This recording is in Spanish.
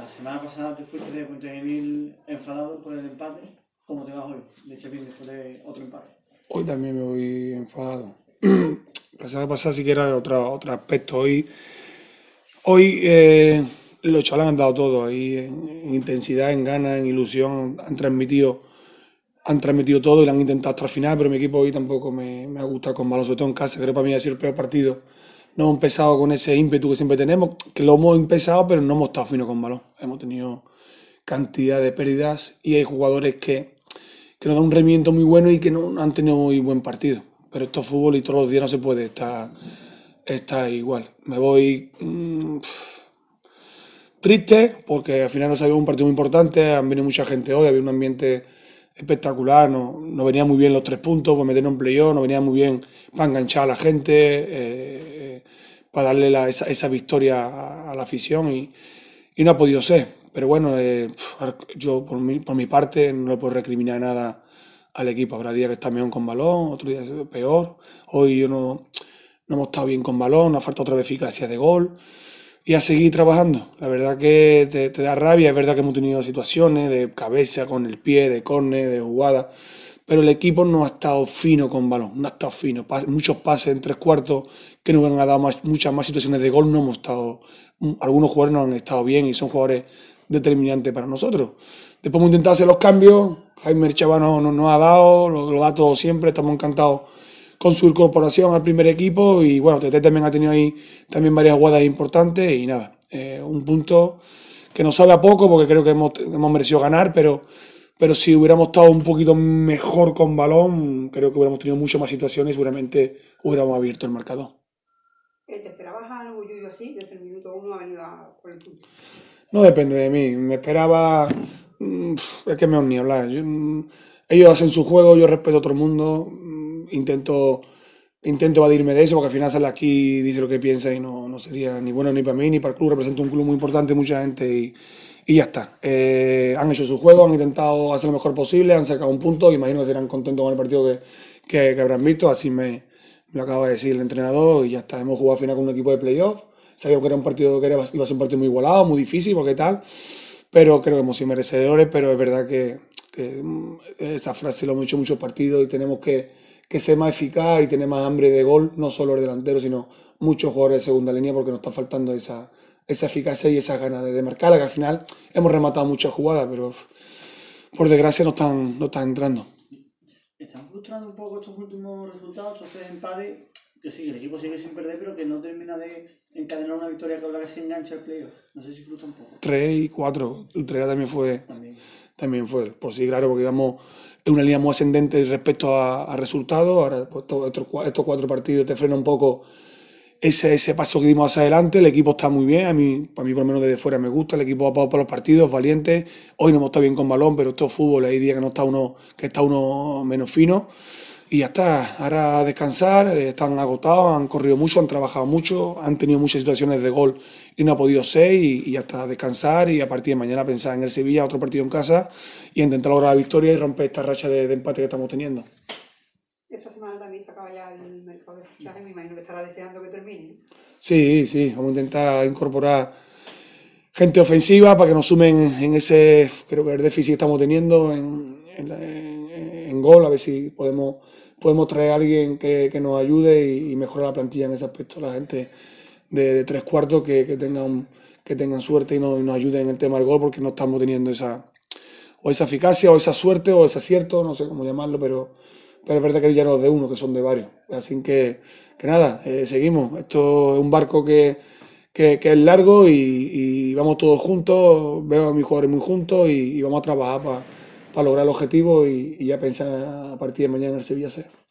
La semana pasada te fuiste de Puente Genil enfadado por el empate. ¿Cómo te vas hoy de Chepín después de otro empate? Hoy también me voy enfadado. La semana pasada sí que era de otro aspecto. Hoy los chavales han dado todo. Ahí en intensidad, en ganas, en ilusión. Han transmitido todo y lo han intentado hasta el final, pero mi equipo hoy tampoco me ha gustado con balón, sobre todo en casa. Creo que para mí ha sido el peor partido. No hemos empezado con ese ímpetu que siempre tenemos, que lo hemos empezado, pero no hemos estado finos con balón. Hemos tenido cantidad de pérdidas y hay jugadores que nos dan un rendimiento muy bueno y que no han tenido muy buen partido. Pero esto es fútbol y todos los días no se puede estar igual. Me voy triste porque al final no se había un partido muy importante, han venido mucha gente hoy, había un ambiente espectacular, no venía muy bien los 3 puntos para meternos en playoff, no venía muy bien para enganchar a la gente, para darle esa victoria a la afición y no ha podido ser. Pero bueno, yo por mi parte no le puedo recriminar nada al equipo. Habrá días que está mejor con balón, otros días peor. Hoy yo no hemos estado bien con balón, nos ha faltado otra vez eficacia de gol y a seguir trabajando. La verdad que te da rabia, es verdad que hemos tenido situaciones de cabeza, con el pie, de córner, de jugada, pero el equipo no ha estado fino con balón, no ha estado fino. Muchos pases en 3 cuartos que nos han dado muchas más situaciones de gol, no hemos estado, algunos jugadores no han estado bien y son jugadores determinantes para nosotros. Después hemos intentado hacer los cambios, Jaime Chaval nos ha dado, lo da todo siempre, estamos encantados con su incorporación al primer equipo y bueno, Tete también ha tenido ahí también varias jugadas importantes y nada, un punto que nos sabe a poco porque creo que hemos merecido ganar, pero si hubiéramos estado un poquito mejor con balón, creo que hubiéramos tenido muchas más situaciones y seguramente hubiéramos abierto el marcador. ¿Te esperabas algo, Yuyu, así? Desde el minuto 1 ha venido por el punto. No depende de mí, me esperaba, es que mejor ni hablar. Ellos hacen su juego, yo respeto a todo el mundo, intento evadirme de eso porque al final sale aquí y dice lo que piensa y no sería ni bueno ni para mí ni para el club. Represento un club muy importante, mucha gente y ya está. Han hecho su juego, han intentado hacer lo mejor posible, han sacado un punto, imagino que serán contentos con el partido que habrán visto, así me lo acaba de decir el entrenador y ya está. Hemos jugado al final con un equipo de playoff, sabíamos que era un partido que iba a ser un partido muy igualado, muy difícil porque tal, pero creo que hemos sido merecedores, pero es verdad que esa frase lo hemos hecho en muchos partidos y tenemos que ser más eficaz y tener más hambre de gol, no solo el delantero, sino muchos jugadores de segunda línea porque nos está faltando esa eficacia y esa ganas de marcarla, que al final hemos rematado muchas jugadas, pero por desgracia no están entrando. ¿Están frustrando un poco estos últimos resultados, estos 3 empates? Que sí, el equipo sigue sin perder, pero que no termina de encadenar una victoria que habla que se engancha el playoff. No sé si frustra un poco. 3 y 4, el 3 También. también fue, por sí, claro, porque íbamos en una línea muy ascendente respecto a resultados. Ahora pues, estos 4 partidos te frena un poco ese paso que dimos hacia adelante. El equipo está muy bien, para mí por lo menos desde fuera me gusta, el equipo va por los partidos, valiente. Hoy no hemos estado bien con balón, pero esto es fútbol, hay días que está uno menos fino. Y ya está, ahora a descansar, están agotados, han corrido mucho, han trabajado mucho, han tenido muchas situaciones de gol y no ha podido ser y ya está, a descansar y a partir de mañana pensar en el Sevilla, otro partido en casa y intentar lograr la victoria y romper esta racha de empate que estamos teniendo. Esta semana también se acaba ya el mercado de fichajes, me imagino que estará deseando que termine. Sí, vamos a intentar incorporar gente ofensiva para que nos sumen en ese, creo que el déficit que estamos teniendo en gol, a ver si podemos traer a alguien que nos ayude y mejorar la plantilla en ese aspecto. La gente de 3 cuartos que tengan suerte y nos ayuden en el tema del gol porque no estamos teniendo esa eficacia o esa suerte o ese acierto, no sé cómo llamarlo, pero es verdad que ya no es de uno, que son de varios. Así que nada, seguimos. Esto es un barco que es largo y vamos todos juntos, veo a mis jugadores muy juntos y vamos a trabajar para lograr el objetivo y ya pensar a partir de mañana en el Sevilla C.